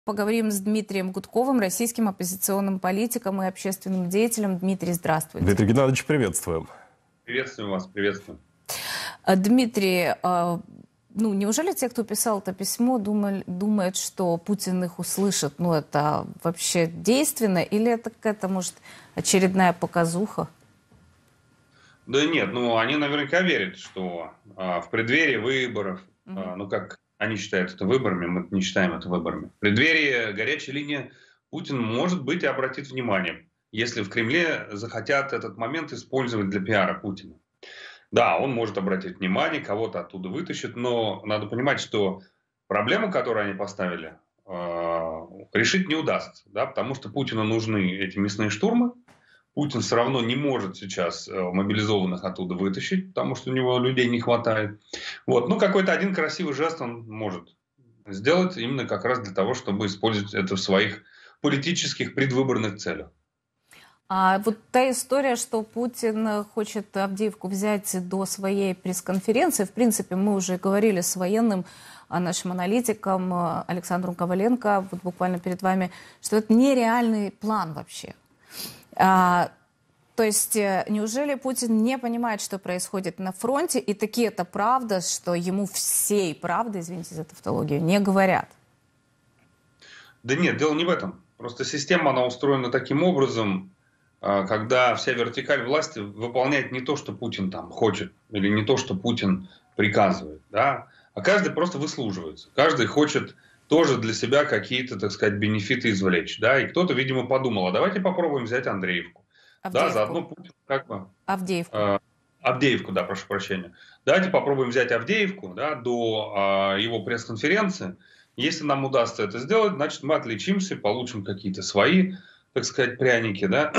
Поговорим с Дмитрием Гудковым, российским оппозиционным политиком и общественным деятелем. Дмитрий, здравствуйте. Дмитрий Геннадьевич, приветствуем. Приветствую вас, приветствую. Дмитрий, неужели те, кто писал это письмо, думают, что Путин их услышит? Это вообще действенно или это какая-то, может, очередная показуха? Да нет, они наверняка верят, что в преддверии выборов, как они считают это выборами, мы не считаем это выборами. В преддверии горячей линии Путин, может быть, и обратит внимание, если в Кремле захотят этот момент использовать для пиара Путина. Да, он может обратить внимание, кого-то оттуда вытащит, но надо понимать, что проблему, которую они поставили, решить не удастся, да, потому что Путину нужны эти мясные штурмы. Путин все равно не может сейчас мобилизованных оттуда вытащить, потому что у него людей не хватает. Какой-то один красивый жест он может сделать именно как раз для того, чтобы использовать это в своих политических предвыборных целях. А вот та история, что Путин хочет Авдеевку взять до своей пресс-конференции, в принципе, мы уже говорили с военным, нашим аналитиком Александром Коваленко, вот буквально перед вами, что это нереальный план вообще. То есть, неужели Путин не понимает, что происходит на фронте, и таки это правда, что ему всей правды, извините за тавтологию, не говорят? Да нет, дело не в этом. Просто система, она устроена таким образом, когда вся вертикаль власти выполняет не то, что Путин там хочет, или не то, что Путин приказывает, да, а каждый просто выслуживается. Каждый хочет тоже для себя какие-то, так сказать, бенефиты извлечь, да, и кто-то, видимо, подумал, а давайте попробуем взять Андреевку. Авдеевку. Да, заодно Путин Авдеевку. Авдеевку, да, прошу прощения. Давайте попробуем взять Авдеевку, да, до его пресс-конференции. Если нам удастся это сделать, значит, мы отличимся, получим какие-то свои, так сказать, пряники, да.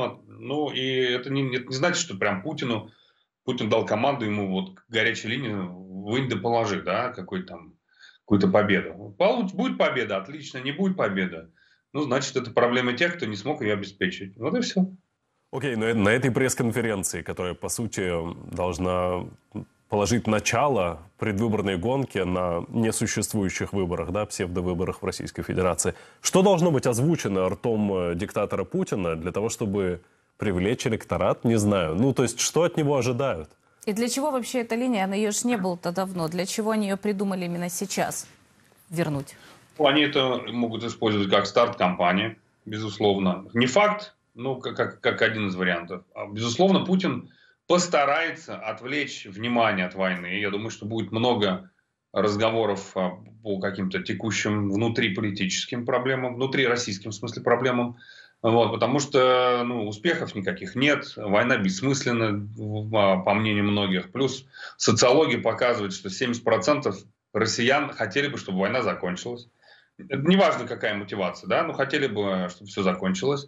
И это не значит, что прям Путин дал команду ему вот горячей линии вынь да положи, да, какую-то победу. Будет победа, отлично, не будет победы. Значит, это проблема тех, кто не смог ее обеспечить. Вот и все. Окей, но на этой пресс-конференции, которая, по сути, должна положить начало предвыборной гонке на несуществующих выборах, да, псевдовыборах в Российской Федерации, что должно быть озвучено ртом диктатора Путина для того, чтобы привлечь электорат? Не знаю. То есть, что от него ожидают? И для чего вообще эта линия? Ее же не было-то давно. Для чего они ее придумали именно сейчас вернуть? Они это могут использовать как старт кампании, безусловно. Не факт, как один из вариантов. Безусловно, Путин постарается отвлечь внимание от войны. Я думаю, что будет много разговоров по каким-то текущим внутриполитическим проблемам, внутрироссийским в смысле проблемам. Потому что успехов никаких нет, война бессмысленна, по мнению многих. Плюс социология показывает, что 70% россиян хотели бы, чтобы война закончилась. Это неважно, какая мотивация, да, хотели бы, чтобы все закончилось.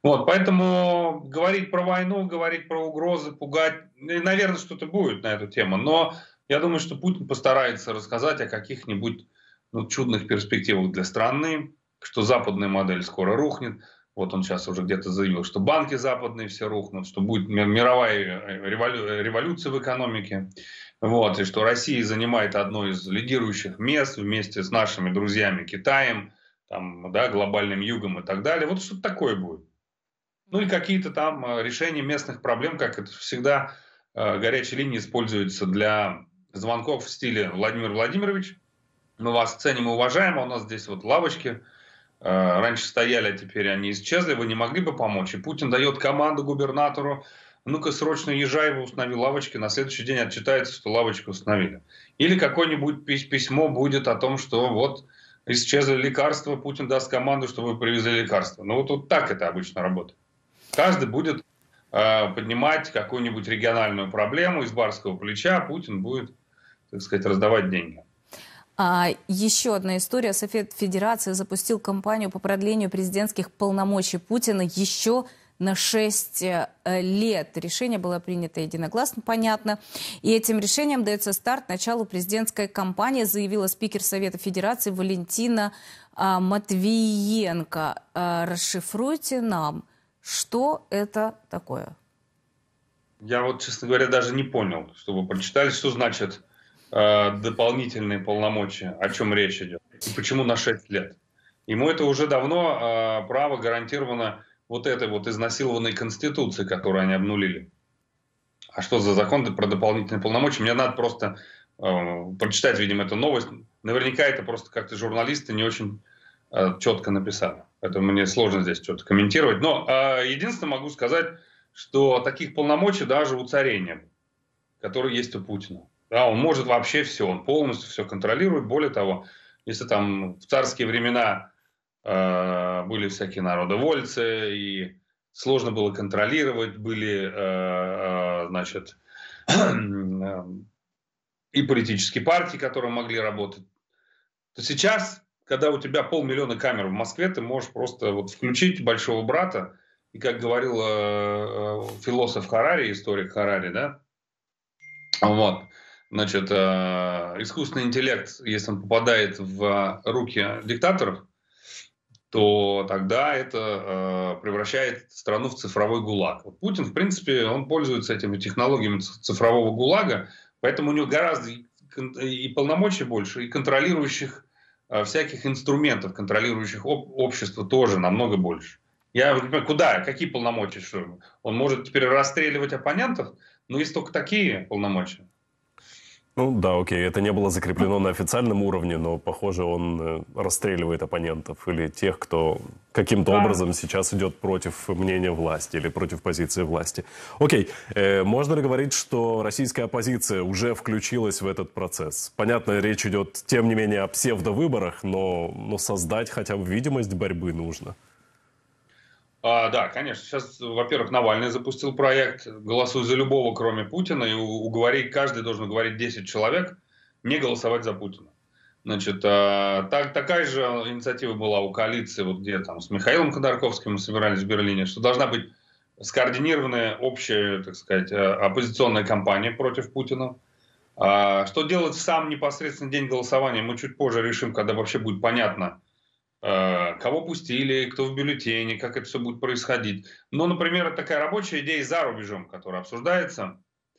Поэтому говорить про войну, говорить про угрозы, пугать, наверное, что-то будет на эту тему. Но я думаю, что Путин постарается рассказать о каких-нибудь чудных перспективах для страны, что западная модель скоро рухнет. Он сейчас уже где-то заявил, что банки западные все рухнут, что будет мировая революция в экономике. И что Россия занимает одно из лидирующих мест вместе с нашими друзьями Китаем, глобальным югом и так далее. Что-то такое будет. И какие-то там решения местных проблем, как это всегда, горячая линия используется для звонков в стиле «Владимир Владимирович, мы вас ценим и уважаем, а у нас здесь лавочки раньше стояли, а теперь они исчезли, вы не могли бы помочь?» И Путин дает команду губернатору: ну-ка, срочно езжай, установи лавочки. На следующий день отчитается, что лавочку установили. Или какое-нибудь письмо будет о том, что исчезли лекарства, Путин даст команду, что вы привезли лекарства. Так это обычно работает. Каждый будет поднимать какую-нибудь региональную проблему из барского плеча, а Путин будет, так сказать, раздавать деньги. Еще одна история. Совет Федерации запустил кампанию по продлению президентских полномочий Путина еще на 6 лет. Решение было принято единогласно, понятно. И этим решением дается старт началу президентской кампании, заявила спикер Совета Федерации Валентина Матвиенко. Расшифруйте нам, что это такое? Я честно говоря, даже не понял, что вы прочитали, что значит дополнительные полномочия, о чем речь идет, и почему на 6 лет. Ему это уже давно право гарантировано вот этой вот изнасилованной Конституцией, которую они обнулили. А что за закон про дополнительные полномочия? Мне надо просто прочитать, видимо, эту новость. Наверняка это просто как-то журналисты не очень четко написали. Поэтому мне сложно здесь что-то комментировать. Но единственное могу сказать, что таких полномочий даже у царя не было, которые есть у Путина. Да, он может вообще все, он полностью все контролирует. Более того, если там в царские времена были всякие народовольцы, и сложно было контролировать, были, значит, и политические партии, которые могли работать, то сейчас, когда у тебя 500 000 камер в Москве, ты можешь просто вот включить большого брата, и, как говорил философ Харари, историк Харари, да, вот, значит, искусственный интеллект, если он попадает в руки диктаторов, то тогда это превращает страну в цифровой ГУЛАГ. Вот Путин, в принципе, он пользуется этими технологиями цифрового ГУЛАГа, поэтому у него гораздо и полномочий больше, и контролирующих всяких инструментов, контролирующих общество тоже намного больше. Я не понимаю, куда, какие полномочия? Что? Он может теперь расстреливать оппонентов, но есть только такие полномочия. Ну да, окей, это не было закреплено на официальном уровне, но, похоже, он расстреливает оппонентов или тех, кто каким-то образом сейчас идет против мнения власти или против позиции власти. Окей, можно ли говорить, что российская оппозиция уже включилась в этот процесс? Понятно, речь идет, тем не менее, о псевдовыборах, но создать хотя бы видимость борьбы нужно. Да, конечно. Сейчас, во-первых, Навальный запустил проект «Голосуй за любого, кроме Путина», и каждый должен уговорить 10 человек не голосовать за Путина. Значит, такая же инициатива была у коалиции, вот где там с Михаилом Ходорковским мы собирались в Берлине, что должна быть скоординированная общая, так сказать, оппозиционная кампания против Путина. Что делать в сам непосредственный день голосования, мы чуть позже решим, когда вообще будет понятно, кого пустили, кто в бюллетене, как это все будет происходить. Но, например, такая рабочая идея за рубежом, которая обсуждается,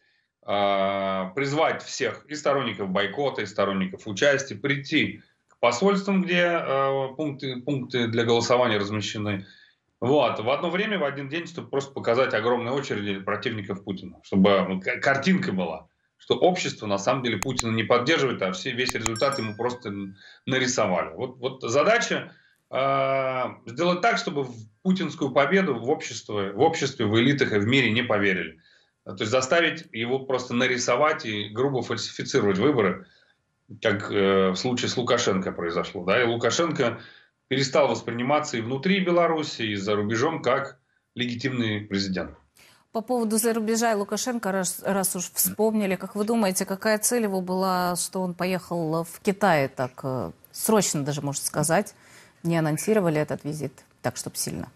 призвать всех и сторонников бойкота, и сторонников участия, прийти к посольствам, где пункты для голосования размещены. Вот. В одно время, в один день, чтобы просто показать огромные очереди противников Путина, чтобы картинка была, что общество на самом деле Путина не поддерживает, а весь результат ему просто нарисовали. Вот задача сделать так, чтобы в путинскую победу в обществе, в элитах и в мире не поверили. То есть заставить его просто нарисовать и грубо фальсифицировать выборы, как в случае с Лукашенко произошло. Да? И Лукашенко перестал восприниматься и внутри Беларуси, и за рубежом как легитимный президент. По поводу зарубежа и Лукашенко, раз уж вспомнили, как вы думаете, какая цель его была, что он поехал в Китай так срочно даже, можно сказать, не анонсировали этот визит так, чтобы сильно?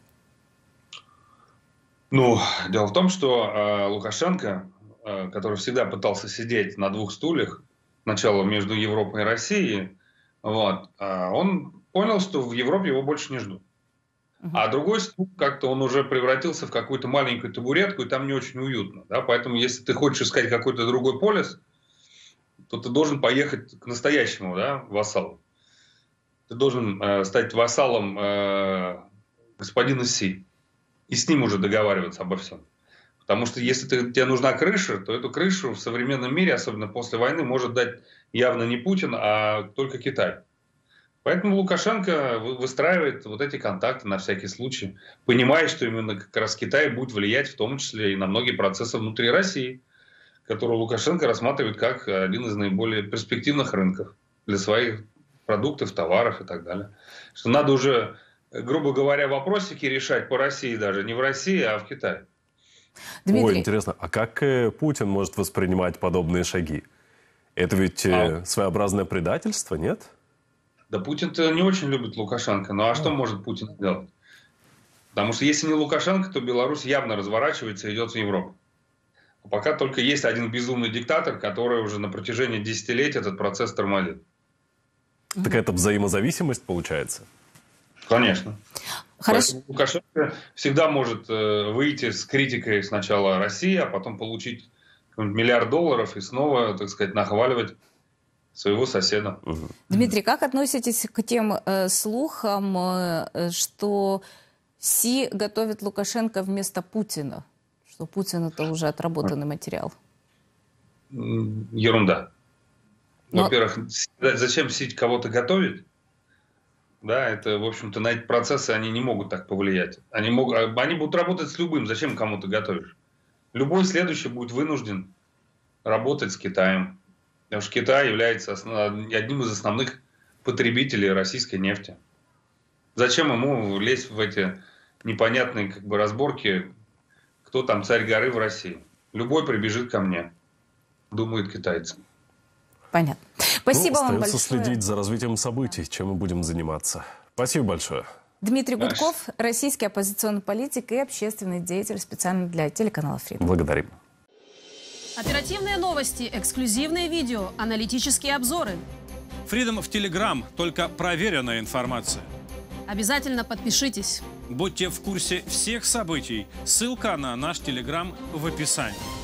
Ну, дело в том, что Лукашенко, который всегда пытался сидеть на двух стульях, сначала между Европой и Россией, вот, он понял, что в Европе его больше не ждут. А другой стул, как-то он уже превратился в какую-то маленькую табуретку, и там не очень уютно. Да? Поэтому, если ты хочешь искать какой-то другой полис, то ты должен поехать к настоящему, да, вассалу. Ты должен стать вассалом господина Си. И с ним уже договариваться обо всем. Потому что если тебе нужна крыша, то эту крышу в современном мире, особенно после войны, может дать явно не Путин, а только Китай. Поэтому Лукашенко выстраивает вот эти контакты на всякий случай, понимая, что именно как раз Китай будет влиять в том числе и на многие процессы внутри России, которые Лукашенко рассматривает как один из наиболее перспективных рынков для своих продуктов, товаров и так далее. Что надо уже, грубо говоря, вопросики решать по России даже, не в России, а в Китае. Дмитрий. Ой, интересно, а как Путин может воспринимать подобные шаги? Это ведь своеобразное предательство, нет? Да Путин-то не очень любит Лукашенко. Ну а что может Путин сделать? Потому что если не Лукашенко, то Беларусь явно разворачивается и идет в Европу. А пока только есть один безумный диктатор, который уже на протяжении десятилетий этот процесс тормозит. Так это взаимозависимость получается? Конечно. Хорошо. Поэтому Лукашенко всегда может выйти с критикой сначала России, а потом получить $1 миллиард и снова, так сказать, нахваливать своего соседа. Дмитрий, как относитесь к тем слухам, что Си готовит Лукашенко вместо Путина? Что Путин — это уже отработанный материал? Ерунда. Во-первых, зачем Си кого-то готовить? Да, это, в общем-то, на эти процессы они не могут так повлиять. Они будут работать с любым. Зачем кому-то готовишь? Любой следующий будет вынужден работать с Китаем. Потому что Китай является одним из основных потребителей российской нефти. Зачем ему лезть в эти непонятные разборки, кто там царь горы в России? Любой прибежит ко мне, думают китайцы. Понятно. Спасибо вам остается большое. Следить за развитием событий, чем мы будем заниматься. Спасибо большое. Дмитрий Гудков, российский оппозиционный политик и общественный деятель, специально для телеканала Freedom. Благодарим. Оперативные новости, эксклюзивные видео, аналитические обзоры. Freedom в Telegram, только проверенная информация. Обязательно подпишитесь. Будьте в курсе всех событий. Ссылка на наш Telegram в описании.